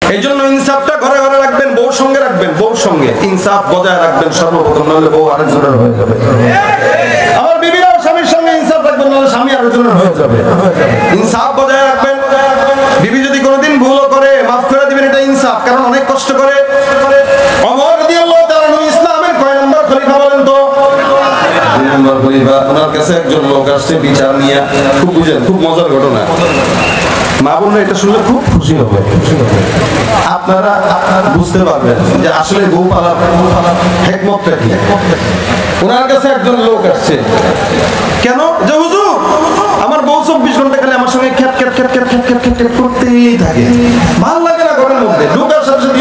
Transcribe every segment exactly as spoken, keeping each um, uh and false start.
এই জন্য ইনসাফটা ঘরে ঘরে রাখবেন, বউর সঙ্গে রাখবেন, বউর সঙ্গে ইনসাফ বজায় রাখবেন সর্বপ্রথম, নাহলে বউ আরেকজনের হয়ে যাবে। আমার বিবিরাও স্বামীর সঙ্গে ইনসাফ রাখবেন, নাহলে স্বামী আরেকজনের হয়ে যাবে। ইনসাফ বজায় রাখবেন। বিবি যদি কোনোদিন ভুলও করে মাফ করে দিবেন, এটা ইনসাফ। কারণ অনেক কষ্ট করে ওমর রাদিয়াল্লাহু তাআলা আনহু ইসলামের কয় নম্বর খলিফা বলেন তো? দুই নম্বর খলিফা। ওনার কাছে একজন লোক আসছে বিচার নিয়ে। খুব বুঝেন, খুব মজার ঘটনা। মা বোনরা এটা শুনলে খুব খুশি হবে। আপনারা বুঝতে পারবেন যে আসলে গরু পালার হিকমতটা কি। ওনার কাছে একজন লোক আসছে। কেন? যে হুজুর, আমার বউ চব্বিশ ঘন্টা খালি আমার সঙ্গে খ্যাট খ্যাট খ্যাট খ্যাট খ্যাট খ্যাট খ্যাট খ্যাট করতেই থাকে, ভালো লাগে না ঘরের মধ্যে। ঢোকার সাথে সাথে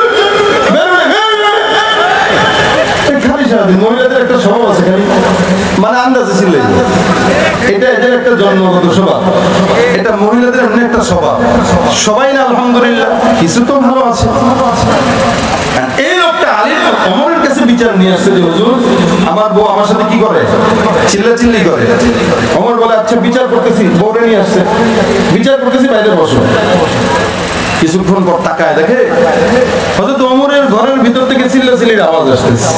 খালি সারাদিন। মহিলাদের একটা স্বভাব আছে, খালি মানে আন্দাজে ছিলেন, এটা এদের একটা জন্মগত স্বভাব। এটা মহিলাদের এমনি একটা স্বভাব। সবাই না আলহামদুলিল্লাহ, কিছু তো ভালো আছে। এই লোকটা আলীর ওমরের কাছে বিচার নিয়ে আসছে যে হুজুর, আমার বউ আমার সাথে কি করে, চিল্লা চিল্লি করে। ওমর বলে আচ্ছা বিচার করতেছি। বউরে নিয়ে আসছে, বিচার করতেছি, বাইরে বসো। কিছুক্ষণ পর তাকায় দেখে হযরত ওমরের ঘরের ভিতর থেকে চিল্লা চিল্লির আওয়াজ আসতেছে।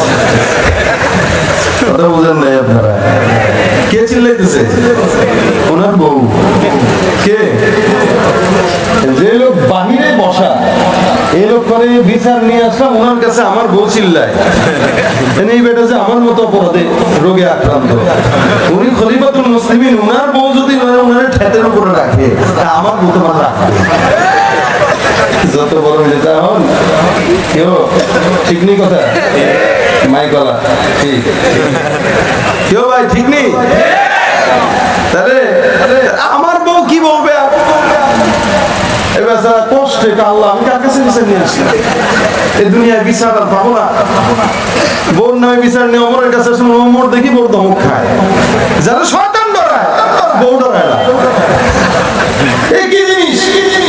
কথা বুঝেন নাই আপনারা? কে চিল্লাইতেছে? ওনার বউ। কে? যে লোক বাহিরে বসা, এই লোক করে বিচার নিয়ে আসলাম ওনার কাছে, আমার বউ চিল্লায়। এই বেটা যে আমার মতো অপরাধে রোগে আক্রান্ত, উনি খলিফাতুল মুসলিমিন, ওনার বউ যদি ওনার ঠেটের উপরে রাখে, আমার বউ তো রাখবে। যত বড় নেতা হন কেউ ঠিক নেই কথা, মাইকলা ঠিক কেউ ভাই ঠিক নেই। তাহলে আমার বউ কি বলবে? এবার যারা কষ্টে আল্লাহ, আমি কার কাছে বিচার নিয়ে আসি? এই দুনিয়ায় বিচার আর পাবো না। বোর নামে বিচার নিয়ে ওমরের কাছে আসলে ওমর দেখি বড় ধমক খায়। যারা শয়তান ডরায়, বউ ডরায় না। এই কি জিনিস?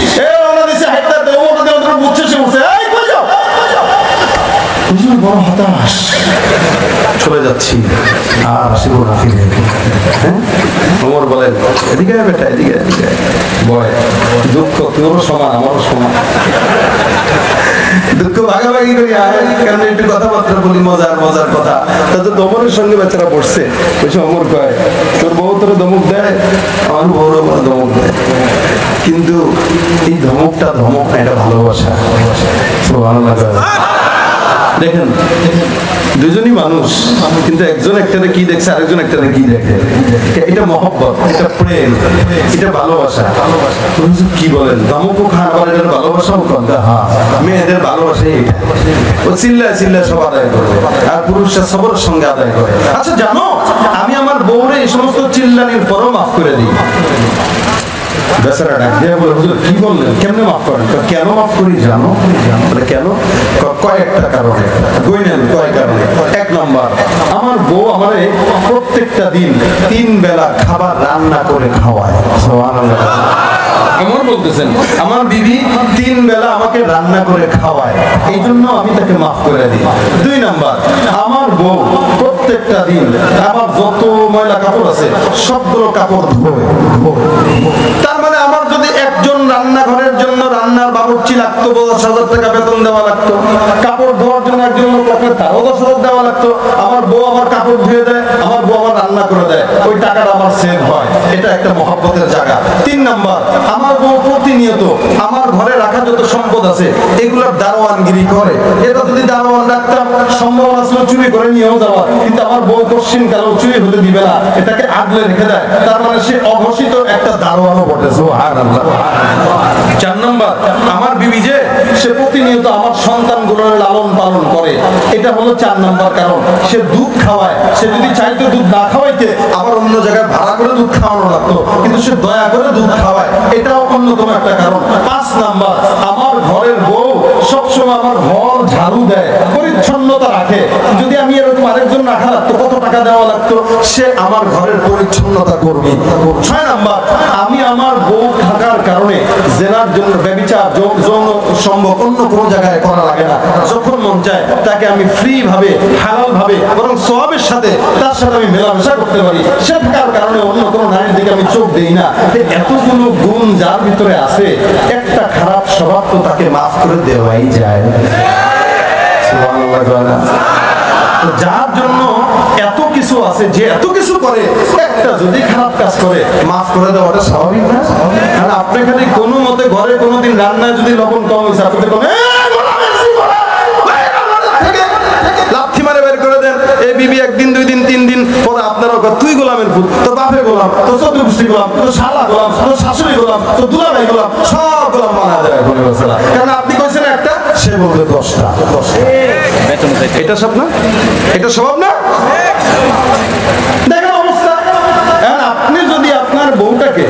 বড় হতাশ, চলে যাচ্ছি আর আসিব না ফিরে। ওমর বলেন এদিকে বেটা, এদিকে এদিকে বয়। দুঃখ তোরও সমান, আমারও সমান। দুঃখ ভাগাভাগি করি, কারণ একটু কথাবার্তা বলি, মজার মজার কথা। তাদের ওমরের সঙ্গে বেচারা বসছে, বলছে ওমর কয় তোর বউ তোর ধমক দেয়, আমার বউরও বড় ধমক দেয়, কিন্তু এই ধমকটা ধমক না, এটা ভালোবাসা। সুবহানাল্লাহ। দেখেন দুজনই মানুষ, কিন্তু একজন একটারে কি দেখছে, আরেকজন একটারে কি দেখে। এটা মহব্বত, এটা প্রেম, এটা ভালোবাসা। কি বলেন? ধমকও খান, আবার এটার ভালোবাসাও খান। হ্যাঁ, মেয়েদের ভালোবাসা এটা। ও চিল্লায় চিল্লায় সব আদায় করে, আর পুরুষরা সবরের সঙ্গে আদায় করে। আচ্ছা জানো, আমি আমার বউরে এই সমস্ত চিল্লানির পরও মাফ করে দিই। বেচারা ডাক দিয়ে বলে হুজুর কি বললেন, কেমনে মাফ করেন? কেন মাফ করি জানো? কেন? কয়েকটা কারণে। গইনেন কয় কারণে। এক নম্বর, আমার বউ আমারে প্রত্যেকটা দিন তিন বেলা খাবার রান্না করে খাওয়ায়। সুবহানাল্লাহ। ওমর বলতেছেন আমার বিবি তিন বেলা আমাকে রান্না করে খাওয়ায়, এই জন্য আমি তাকে মাফ করে দিই। দুই নাম্বার, আমার বউ প্রত্যেকটা দিন আমার যত ময়লা কাপড় আছে সবগুলো কাপড় ধোয়। তার মানে আমার যদি একজন রান্নাঘরের জন্য রান্নার বাবুর্চি লাগতো, দশ হাজার টাকা বেতন দেওয়া লাগতো, কাপড় ধোয়ার জন্য একজন লোক লাগলে তারও দশ হাজার দেওয়া লাগতো। আমার বউ আমার কাপড় ধুয়ে দেয়, আমার বউ আমার রান্না করে দেয়, ওই টাকাটা আমার সেভ হয়। এটা একটা মহব্বতের জায়গা। তিন নাম্বার, আমার বউ প্রতিনিয়ত আমার ঘরে রাখা যত সম্পদ আছে এগুলোর দারোয়ানগিরি করে। এটা যদি দারোয়ান রাখতাম সম্ভব আসলে চুরি করে নিয়েও যাওয়া, কিন্তু আমার বউ কোশ্চিন কালো চুরি হতে দিবে না, এটাকে আগলে রেখে দেয়। তার মানে সে অঘোষিত একটা দারোয়ানও বটে। সুবহানাল্লাহ। চার নম্বর, আমার বিবি যে সে প্রতিনিয়ত আমার সন্তানগুলোর লালন পালন করে, এটা হলো চার নম্বর কারণ। সে দুধ খাওয়ায়, সে যদি চাইতো দুধ না খাওয়াইতে আবার অন্য জায়গায় ভাড়া করে দুধ খাওয়ানো লাগতো, কিন্তু সে দয়া করে দুধ খাওয়ায়, এটাও অন্যতম একটা কারণ। পাঁচ নাম্বার, আমার ঘরের বউ সবসময় আমার আমার ঘর ঝাড়ু দেয়, পরিচ্ছন্নতা রাখে, যদি আমি এরকম আরেকজন রাখা লাগতো কত টাকা দেওয়া লাগতো, সে আমার ঘরের পরিচ্ছন্নতা করবে। ছয় নাম্বার, আমি আমার বউ থাকার কারণে জেনার জন্য ব্যভিচার যৌন সম্ভব অন্য কোনো জায়গায় করা লাগে না, যখন মন চায় তাকে আমি ফ্রি ভাবে হালাল ভাবে বরং সওয়াবের সাথে তার সাথে আমি মেলামেশা করতে পারি, সে থাকার কারণে অন্য কোনো নারীর দিকে আমি চোখ দেই না। এতগুলো গুণ যার ভিতরে আছে, একটা খারাপ স্বভাব তো তাকে মাফ করে দেওয়াই যায়। যার জন্য এত কিছু আছে, যে এত কিছু করে, একটা যদি খারাপ কাজ করে মাফ করে দেওয়াটা স্বাভাবিক না? আর আপনি খালি কোনো মতে ঘরে কোনোদিন রান্নায় যদি লবণ কম হয়েছে, আপনি লাথি মারে বের করে দেন, এই বিবি একদিন দুই দিন তিন দিন পরে আপনার তুই গোলামের ফুল, তোর বাপে গোলাম, তোর চতুর্দশী গোলাম, তোর শালা গোলাম, তোর শাশুড়ি গোলাম, তোর দুলাভাই গোলাম, সব গোলাম মানা যায়। কারণ আপনি কইছেন একটা, সে বলবে দশটা। এটা সব না, এটা স্বভাব না? দেখেন অবস্থা। আপনি যদি আপনার বউটাকে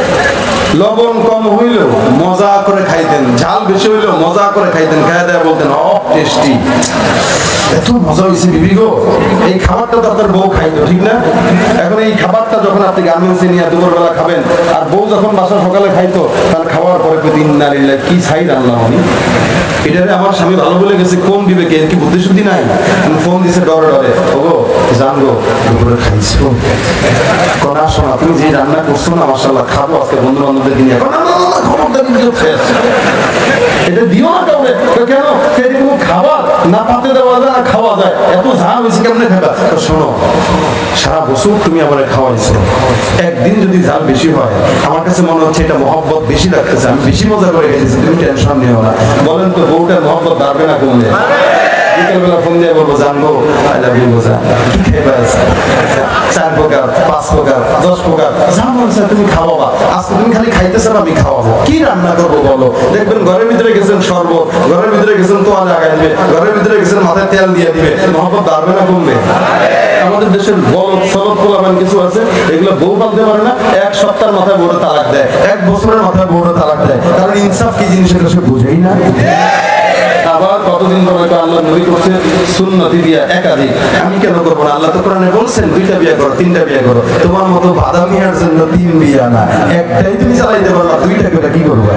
লবণ কম হইলেও মজা করে খাইতেন, ঝাল বেশি হইলেও মজা করে খাইতেন, খাই দেয় বলতেন অ টেস্টি, এত মজা হয়েছে বিবি গো, এই খাবারটা তো আপনার বউ খাইতো, ঠিক না? এখন এই খাবারটা যখন আপনি গার্মেন্টসে নিয়ে দুপুরবেলা খাবেন, আর বউ যখন বাসা সকালে খাইতো, তার খাওয়ার পরে দিন নারীরা কি ছাই রান্না আমি এটারে আমার স্বামী ভালো বলে গেছে, কোন বিবেকে, কি বুদ্ধি শুদ্ধি নাই? ফোন দিছে ডরে ডরে, ওগো জানগো দুপুরে খাইছো, কনা শোনা তুমি যে রান্না করছো না মাশাআল্লাহ, খাবো আজকে বন্ধু বান্ধবদের নিয়ে, খবরদার কিন্তু শেষ, এটা দিও না কাউকে। কেন? সেটা কোনো খাবার না পাতে দেওয়া যায় না খাওয়া যায়, এত ঝাল হয়েছে কেমনে খাবা? শোনো, সারা বছর তুমি আমার খাওয়াইছো, একদিন যদি ঝাল বেশি হয় আমার কাছে মনে হচ্ছে এটা মহব্বত বেশি লাগতেছে, আমি বেশি মজা করে খেয়েছি, তুমি টেনশন নিও না। বলেন তো বউটার মহব্বত বাড়বে না কমবে? বিকেলবেলা ফোন দিয়ে বলবো, জানবো আই লাভ ইউ বোঝা, কি খাইবা? চার প্রকার, পাঁচ প্রকার, দশ প্রকার, যা মন চায় তুমি খাওয়াবা, আজকে তুমি খালি খাইতেছ না, আমি খাওয়াবো। কি রান্না করবো বলো? দেখবেন ঘরের ভিতরে গেছেন শরবত, ঘরের ভিতরে গেছেন তোয়া লাগাই দিবে, ঘরের ভিতরে গেছেন মাথায় তেল দিয়ে দিবে, মহব্বত বাড়বে না কমবে? আমাদের দেশের বলদ সলদ পোলাপান কিছু আছে, এগুলো বউ পালতে পারে না, এক সপ্তাহের মাথায় বউরে তালাক দেয়, এক বছরের মাথায় বউরে তালাক দেয়, কারণ ইনসাফ কি জিনিস এটা সে বুঝেই না। আবার কতদিন পর হয়তো আল্লাহ নবী করছে সুন্নতি দিয়া একাধিক, আমি কেন করবো না? আল্লাহ তো কোরআনে বলছেন দুইটা বিয়ে করো, তিনটা বিয়ে করো, তোমার মতো বাদাম মিয়ার জন্য তিন বিয়া না, একটাই তুমি চালাইতে পারো, দুইটা করে কি করবা?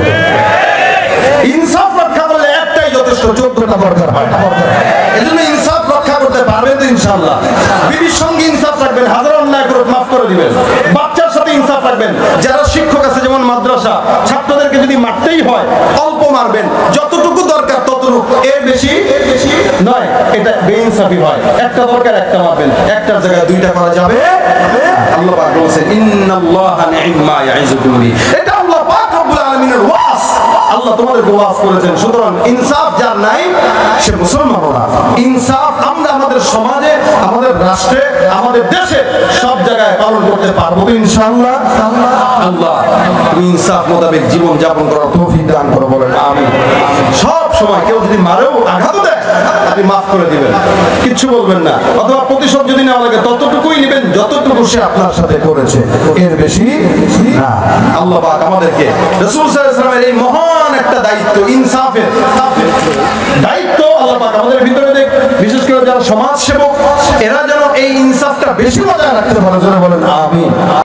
ইনসাফ রক্ষা করলে একটাই যথেষ্ট, চোদ্দটা দরকার হয়। এই জন্য ইনসাফ রক্ষা করতে পারবেন তো ইনশাআল্লাহ। বিবির সঙ্গে ইনসাফ রাখবেন, হাজার অন্যায় করে মাফ করে দিবেন। বাচ্চার সাথে ইনসাফ রাখবেন, যারা শিক্ষক আছে যেমন মাদ্রাসা, ছাত্রদেরকে যদি মারতেই হয় অল্প মারবেন, যতটুকু দরকার ততটুকু, এর বেশি নয়, এটা বেইনসাফি হয়। একটা দরকার একটা মারবেন, একটার জায়গায় দুইটা করা যাবে। আল্লাহ পাক বলেছেন ইন্নাল্লাহা নি'মা ইয়াইযুকুম বি, এটা আল্লাহ পাক রব্বুল আলামিনের ওয়াজ, আল্লাহ তোমাদেরকে ওয়াজ করেছেন। সুতরাং ইনসাফ যার নাই সে মুসলমান না। ইনসাফ আমরা আমাদের সমাজে, আমাদের রাষ্ট্রে, আমাদের দেশে সব জায়গায় পালন করতে পারবো ইনশাআল্লাহ। আল্লাহ তুমি ইনসাফ মোতাবেক জীবন যাপন করার তৌফিক দান করো, বলেন আমিন। সব সময় কেউ যদি মারেও আঘাত দেয় আপনি মাফ করে দিবেন, কিচ্ছু বলবেন না, অথবা প্রতিশোধ যদি নেওয়া লাগে ততটুকুই নেবেন যতটুকু সে আপনার সাথে করেছে, এর বেশি না। আল্লাহ পাক আমাদেরকে রাসূল সাল্লাল্লাহু আলাইহি ওয়াসাল্লামের এই মহান একটা দায়িত্ব, ইনসাফের দায়িত্ব আল্লাহ পাক আমাদের ভিতরে দেখ, বিশেষ করে যারা সমাজ সেবক এরা যেন এই ইনসাফটা বেশি বজায় রাখতে পারে, বলেন আমিন।